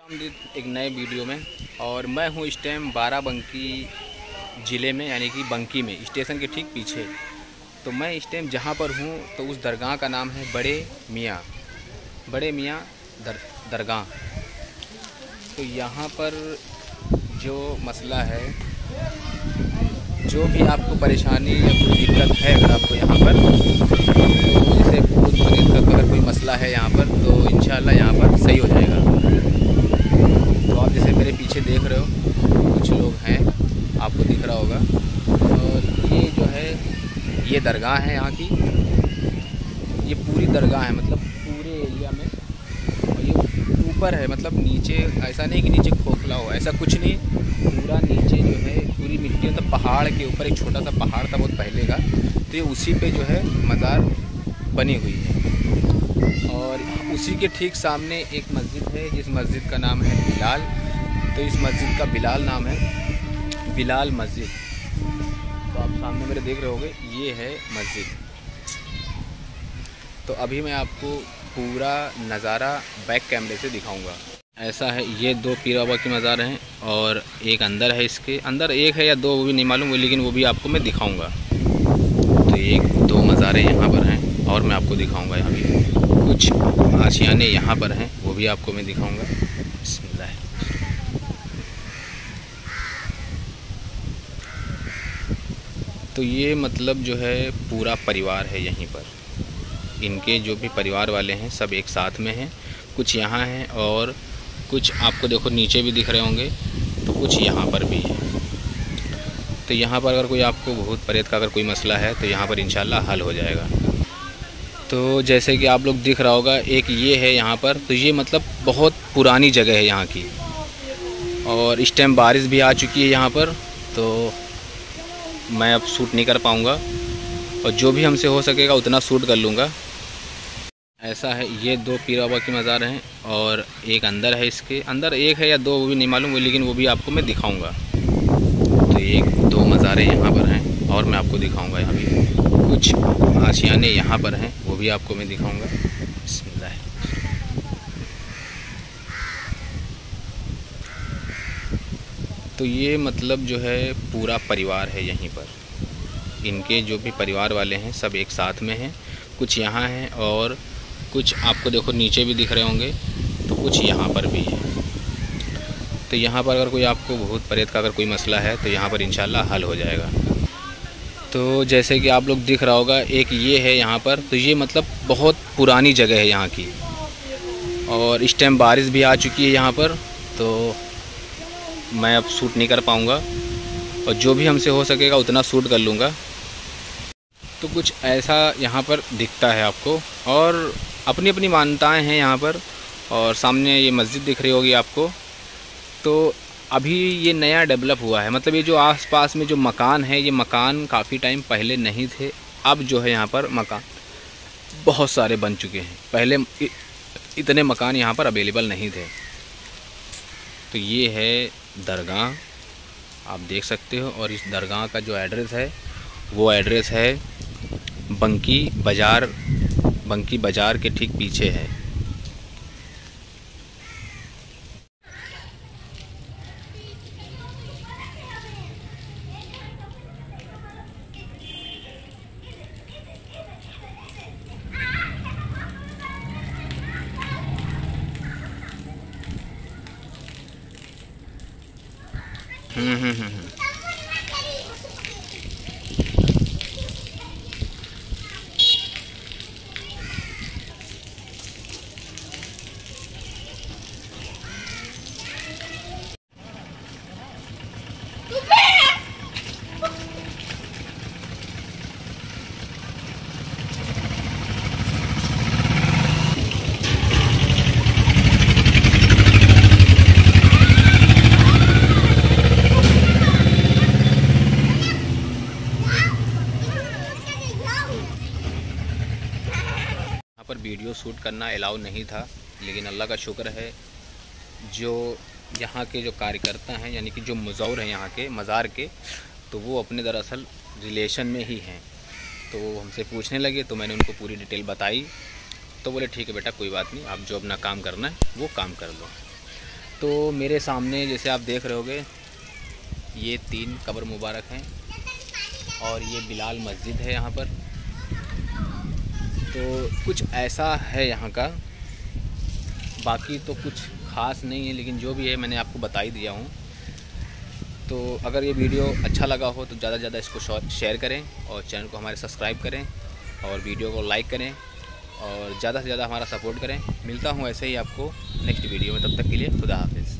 एक नए वीडियो में। और मैं हूँ इस टाइम बाराबंकी ज़िले में, यानी कि बंकी में, स्टेशन के ठीक पीछे। तो मैं इस टाइम जहाँ पर हूँ तो उस दरगाह का नाम है बड़े मियाँ दरगाह। तो यहाँ पर जो मसला है, जो भी आपको परेशानी या कोई दिक्कत है, अगर आपको यहाँ पर तो जैसे भूत प्रेत का अगर कोई मसला है यहाँ पर, तो इंशाल्लाह यहाँ पर सही हो जाएगा। तो आप जैसे मेरे पीछे देख रहे हो, कुछ लोग हैं, आपको दिख रहा होगा। और ये जो है, ये दरगाह है यहाँ की। ये पूरी दरगाह है, मतलब पूरे एरिया में। और ये ऊपर है, मतलब नीचे ऐसा नहीं कि नीचे खोखला हो, ऐसा कुछ नहीं। पूरा नीचे जो है पूरी मिट्टी, मतलब पहाड़ के ऊपर एक छोटा सा पहाड़ था बहुत पहले का, तो ये उसी पे जो है मज़ार बनी हुई है। और उसी के ठीक सामने एक मस्जिद है, जिस मस्जिद का नाम है बिलाल। तो इस मस्जिद का बिलाल नाम है, बिलाल मस्जिद। तो आप सामने मेरे देख रहे होगे, ये है मस्जिद। तो अभी मैं आपको पूरा नज़ारा बैक कैमरे से दिखाऊंगा। ऐसा है, ये दो पीर बाबा की मज़ार हैं और एक अंदर है, इसके अंदर एक है या दो वो भी नहीं मालूम, लेकिन वो भी आपको मैं दिखाऊंगा। तो एक दो मज़ारें यहाँ पर हैं और मैं आपको दिखाऊंगा। यहाँ भी कुछ आशियाने यहाँ पर हैं, वो भी आपको मैं दिखाऊंगा। बिस्मिल्लाह। तो ये मतलब जो है पूरा परिवार है यहीं पर। इनके जो भी परिवार वाले हैं सब एक साथ में हैं। कुछ यहाँ हैं और कुछ आपको देखो नीचे भी दिख रहे होंगे, तो कुछ यहाँ पर भी है। तो यहाँ पर अगर कोई आपको भूत प्रेत का अगर कोई मसला है तो यहाँ पर इंशाल्लाह हल हो जाएगा। तो जैसे कि आप लोग दिख रहा होगा, एक ये है यहाँ पर। तो ये मतलब बहुत पुरानी जगह है यहाँ की, और इस टाइम बारिश भी आ चुकी है यहाँ पर, तो मैं अब शूट नहीं कर पाऊँगा, और जो भी हमसे हो सकेगा उतना शूट कर लूँगा। ऐसा है, ये दो पीर बाबा की मज़ार हैं और एक अंदर है, इसके अंदर एक है या दो वो भी नहीं मालूम, लेकिन वो भी आपको मैं दिखाऊंगा। तो एक दो मज़ारें यहाँ पर हैं और मैं आपको दिखाऊंगा। यहाँ भी कुछ आशियाने यहाँ पर हैं, वो भी आपको मैं दिखाऊंगा। बिस्मिल्लाह। तो ये मतलब जो है पूरा परिवार है यहीं पर। इनके जो भी परिवार वाले हैं सब एक साथ में हैं। कुछ यहाँ हैं और कुछ आपको देखो नीचे भी दिख रहे होंगे, तो कुछ यहाँ पर भी है। तो यहाँ पर अगर कोई आपको भूत प्रेत का अगर कोई मसला है तो यहाँ पर इंशाल्लाह हल हो जाएगा। तो जैसे कि आप लोग दिख रहा होगा, एक ये है यहाँ पर। तो ये मतलब बहुत पुरानी जगह है यहाँ की, और इस टाइम बारिश भी आ चुकी है यहाँ पर, तो मैं अब शूट नहीं कर पाऊँगा, और जो भी हमसे हो सकेगा उतना शूट कर लूँगा। तो कुछ ऐसा यहाँ पर दिखता है आपको, और अपनी अपनी मान्यताएं हैं यहाँ पर। और सामने ये मस्जिद दिख रही होगी आपको। तो अभी ये नया डेवलप हुआ है, मतलब ये जो आसपास में जो मकान है, ये मकान काफ़ी टाइम पहले नहीं थे। अब जो है यहाँ पर मकान बहुत सारे बन चुके हैं, पहले इतने मकान यहाँ पर अवेलेबल नहीं थे। तो ये है दरगाह, आप देख सकते हो। और इस दरगाह का जो एड्रेस है, वो एड्रेस है बंकी बाज़ार के ठीक पीछे है। पर वीडियो शूट करना अलाउ नहीं था, लेकिन अल्लाह का शुक्र है, जो यहाँ के जो कार्यकर्ता हैं, यानी कि जो मुज़ौर हैं यहाँ के मज़ार के, तो वो अपने दरअसल रिलेशन में ही हैं। तो वो हमसे पूछने लगे, तो मैंने उनको पूरी डिटेल बताई। तो बोले ठीक है बेटा, कोई बात नहीं, आप जो अपना काम करना है वो काम कर लो। तो मेरे सामने जैसे आप देख रहे होगे, ये 3 कब्र मुबारक हैं और ये बिलाल मस्जिद है यहाँ पर। तो कुछ ऐसा है यहाँ का, बाकी तो कुछ ख़ास नहीं है, लेकिन जो भी है मैंने आपको बता ही दिया हूँ। तो अगर ये वीडियो अच्छा लगा हो तो ज़्यादा से ज़्यादा इसको शेयर करें और चैनल को हमारे सब्सक्राइब करें और वीडियो को लाइक करें और ज़्यादा से ज़्यादा हमारा सपोर्ट करें। मिलता हूँ ऐसे ही आपको नेक्स्ट वीडियो में, तब तक के लिए खुदा हाफिज़।